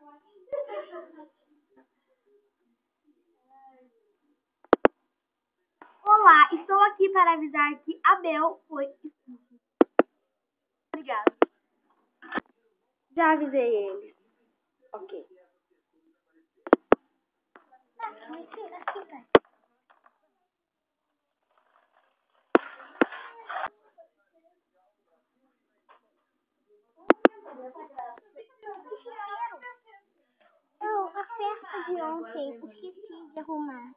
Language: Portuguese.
Olá, estou aqui para avisar que Abel foi expulso. Obrigada. Já avisei ele. Ok. Não, a festa de ontem, esqueci de arrumar.